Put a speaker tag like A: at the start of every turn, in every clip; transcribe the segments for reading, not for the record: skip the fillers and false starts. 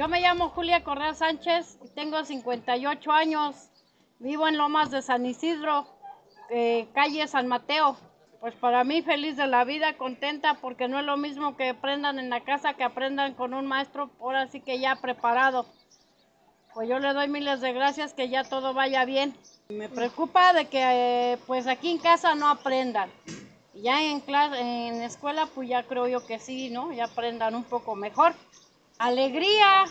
A: Yo me llamo Julia Correa Sánchez, tengo 58 años, vivo en Lomas de San Isidro, calle San Mateo. Pues para mí feliz de la vida, contenta, porque no es lo mismo que aprendan en la casa que aprendan con un maestro, ahora sí que ya preparado. Pues yo le doy miles de gracias que ya todo vaya bien. Me preocupa de que pues aquí en casa no aprendan. Ya en escuela pues ya creo yo que sí, ¿no? Ya aprendan un poco mejor. Alegría,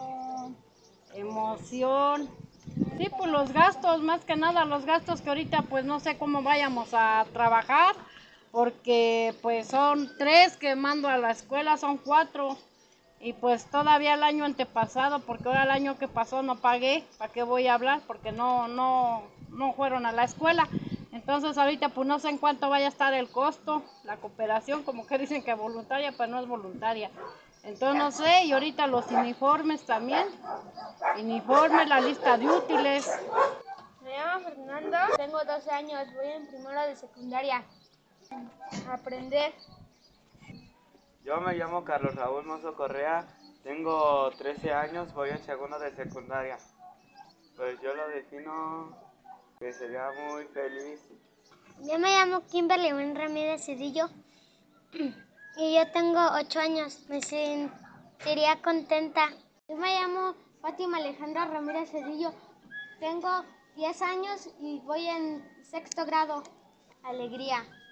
A: emoción. Sí, pues los gastos, más que nada los gastos que ahorita pues no sé cómo vayamos a trabajar, porque pues son 3 que mando a la escuela, son 4. Y pues todavía el año antepasado, porque ahora el año que pasó no pagué, ¿para qué voy a hablar? Porque no fueron a la escuela. Entonces ahorita pues no sé en cuánto vaya a estar el costo, la cooperación, como que dicen que voluntaria, pero no es voluntaria. Entonces no sé, y ahorita los uniformes también, uniformes, la lista de útiles.
B: Me llamo Fernando, tengo 12 años, voy en primero de secundaria. Aprender.
C: Yo me llamo Carlos Raúl Mozo Correa, tengo 13 años, voy en segundo de secundaria. Pues yo lo defino que sería muy feliz.
D: Yo me llamo Kimberly Wynn Ramírez Cedillo y yo tengo 8 años. Me sentiría contenta. Yo me llamo Fátima Alejandra Ramírez Cedillo. Tengo 10 años y voy en 6º grado. Alegría.